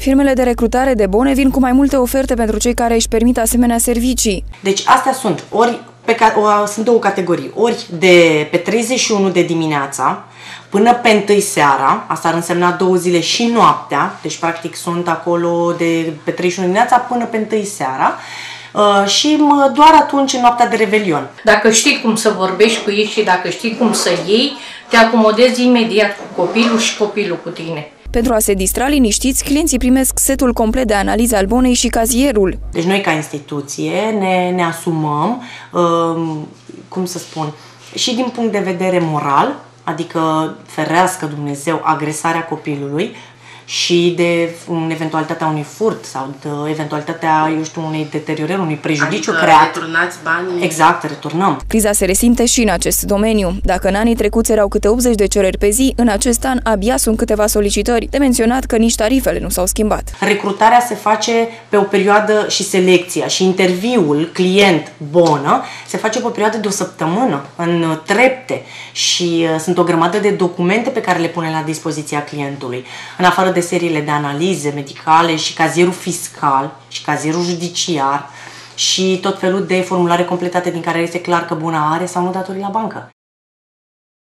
Firmele de recrutare de bone vin cu mai multe oferte pentru cei care își permit asemenea servicii. Deci astea sunt, sunt două categorii, ori pe 31 de dimineața până pe 1 seara, asta ar însemna 2 zile și noaptea, deci practic sunt acolo de pe 31 dimineața până pe 1 seara, și doar atunci în noaptea de Revelion. Dacă știi cum să vorbești cu ei și dacă știi cum să iei, te acomodezi imediat cu copilul și copilul cu tine. Pentru a se distra liniștiți, clienții primesc setul complet de analize al bonei și cazierul. Deci noi ca instituție ne asumăm, cum să spun, și din punct de vedere moral, adică ferească Dumnezeu agresarea copilului, și de eventualitatea unui furt sau de eventualitatea, eu știu, unei deteriorări, unui prejudiciu creat. Returnați banii. Exact, returnăm. Criza se resimte și în acest domeniu. Dacă în anii trecuți erau câte 80 de cereri pe zi, în acest an abia sunt câteva solicitări. De menționat că nici tarifele nu s-au schimbat. Recrutarea se face pe o perioadă și selecția și interviul client-bonă se face pe o perioadă de o săptămână, în trepte, și sunt o grămadă de documente pe care le pune la dispoziția clientului. În afară de seriile de analize medicale și cazierul fiscal și cazierul judiciar și tot felul de formulare completate din care este clar că bona are sau nu datorii la bancă.